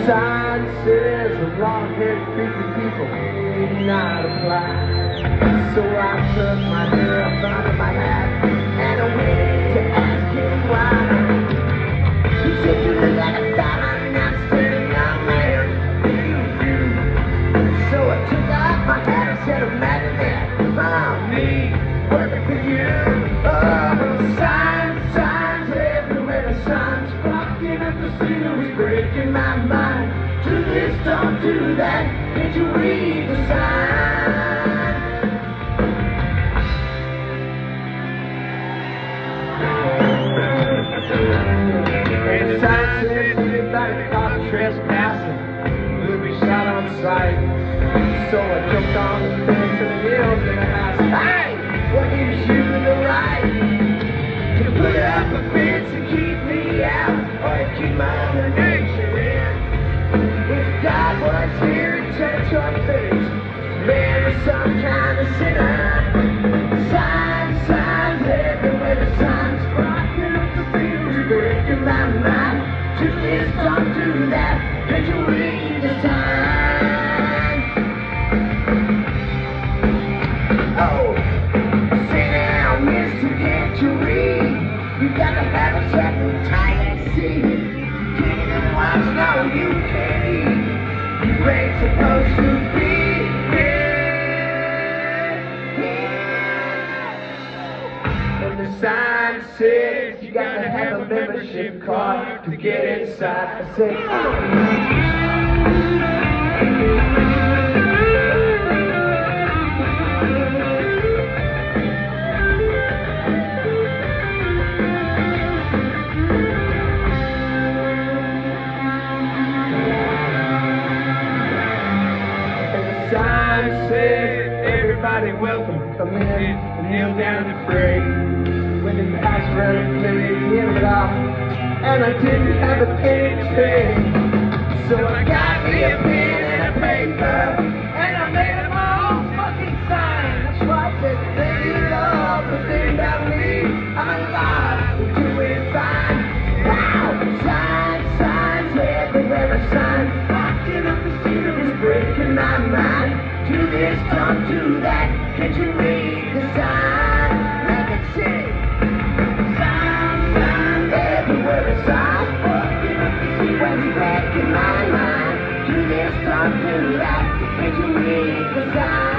sign says the long-haired creepy people do not apply. So I took my hair up under my hat and I went to ask him why. He said, "You look like a diamond, I'm still young man." So I took off my hat and said, "Imagine that, me working for you." Signs everywhere, the sun's blocking up the scenery, breaking my mind. Do this, don't do that. Can't you read the sign? And the sign says anybody caught trespassing will be shot on sight. So I jumped on the fence and the hills and I asked, "Hey, what gives you the right to put up a fence and keep me out, or to keep Mother Nature in? If God was here to touch your face, man was some kind of sinner." Signs everywhere, the sun's blocking up the scenery, breaking my mind. Do this, don't do that. Can't you read the sign? Oh, say now, mister, can't you read? You gotta have a certain type of seed. You can't even watch, no, you can't eat. You ain't supposed to be here. And the sign says you gotta have a membership card to get inside. I said, sign says everybody welcome, come in and kneel down and pray. When they pass around and play the end of it all, and I didn't have a penny to pay. So I got me a pen and a paper, and I made up my own fucking sign. That's right, says they love the thing about me. I'm alive, we're doing fine. Wow, signs everywhere, a sign blocking up the scenery, breaking my mind. Do this, don't do that. Can't you read the sign? Like it says, signs everywhere, a sign blocking up the scenery, breaking my mind. Do this, don't do that. Can't you read the sign?